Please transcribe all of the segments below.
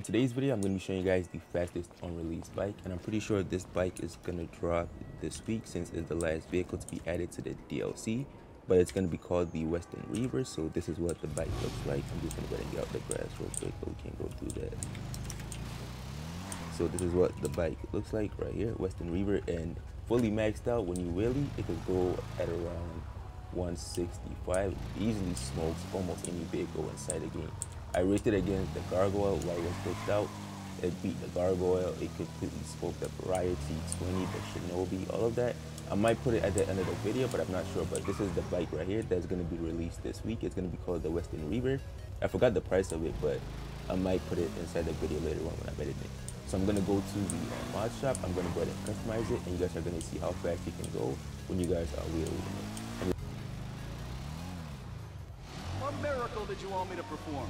Today's video, I'm going to be showing you guys the fastest unreleased bike, and I'm pretty sure this bike is going to drop this week since it's the last vehicle to be added to the DLC, but it's going to be called the Western Reaver. So this is what the bike looks like. I'm just going to go ahead and get out the grass real quick, but we can't go through that. So this is what the bike looks like right here, Western Reaver, and fully maxed out. When you wheelie, it could go at around 165, easily smokes almost any vehicle inside the game. I raced it against the Gargoyle while it was glitched out. It beat the Gargoyle. It completely smoked the Riot T20, the Shinobi, all of that. I might put it at the end of the video, but I'm not sure. But this is the bike right here that's going to be released this week. It's going to be called the Western Reaver. I forgot the price of it, but I might put it inside the video later on when I'm editing. So I'm going to go to the mod shop. I'm going to go ahead and customize it, and you guys are going to see how fast you can go when you guys are wheeling it. What miracle did you want me to perform?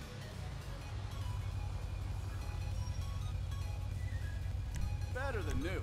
Better than new.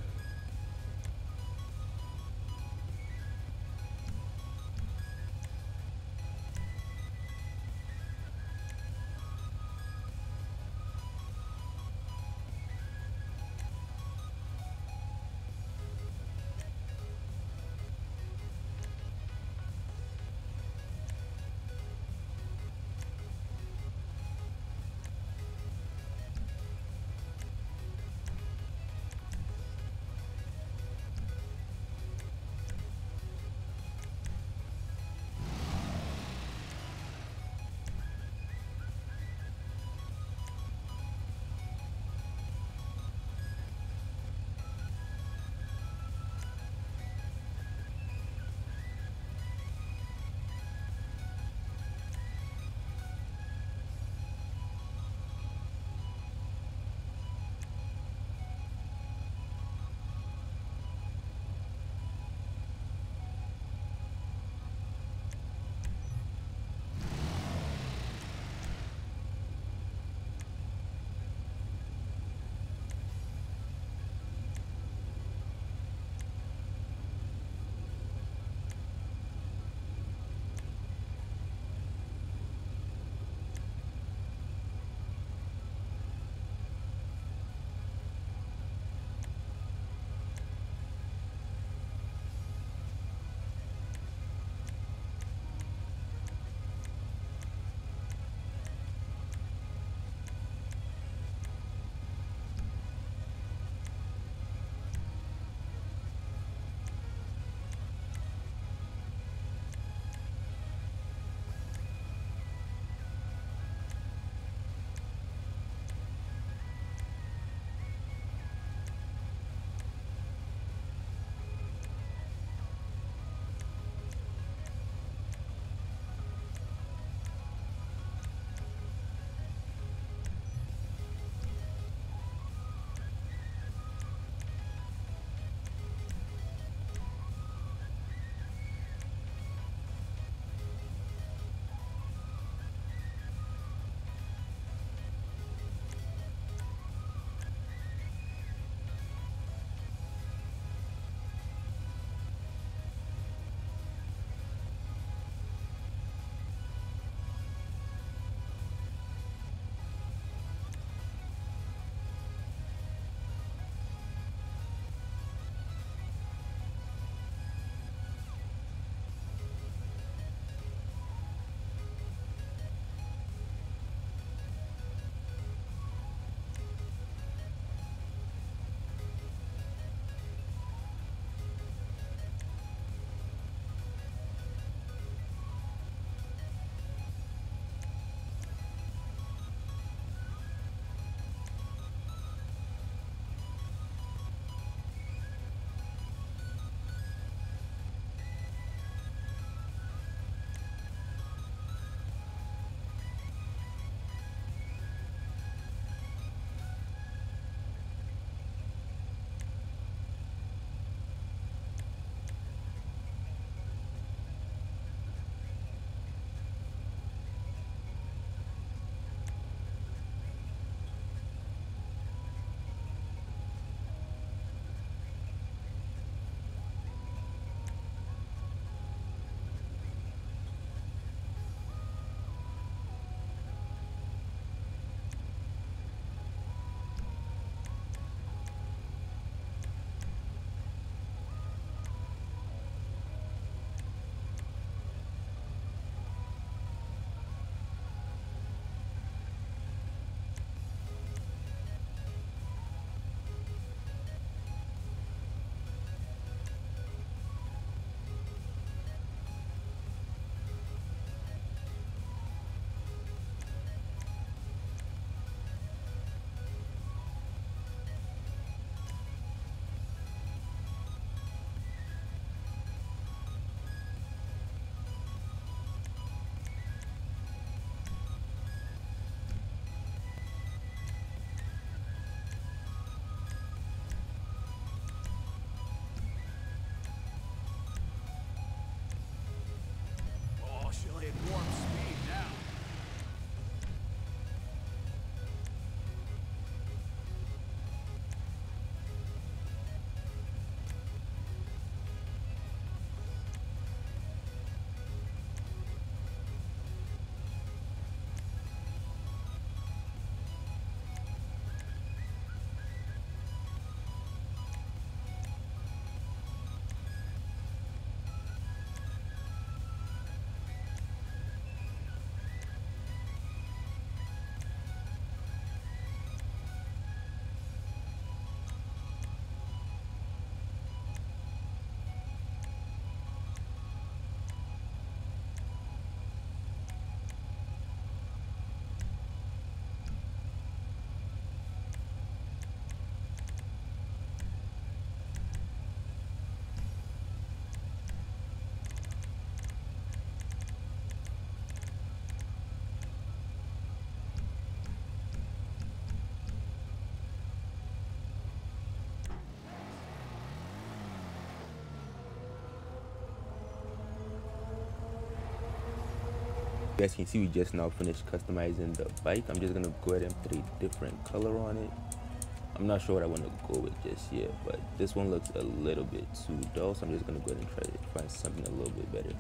You guys can see we just now finished customizing the bike. I'm just gonna go ahead and put a different color on it. I'm not sure what I want to go with just yet, but this one looks a little bit too dull, so I'm just gonna go ahead and try to find something a little bit better.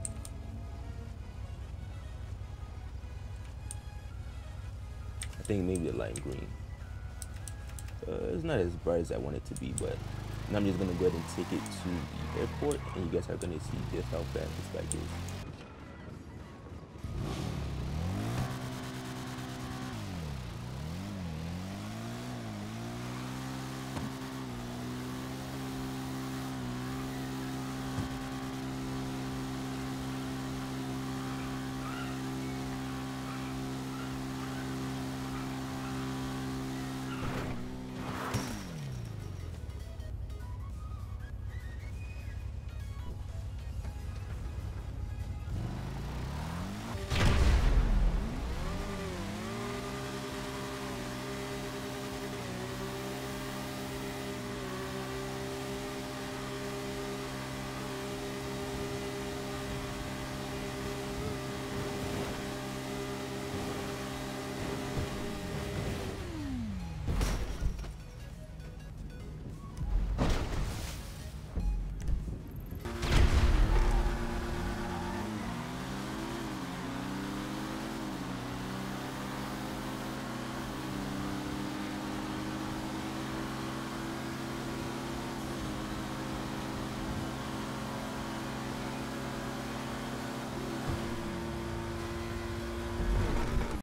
I think maybe a lime green. It's not as bright as I want it to be, but now I'm just gonna go ahead and take it to the airport, and you guys are gonna see just how fast this bike is.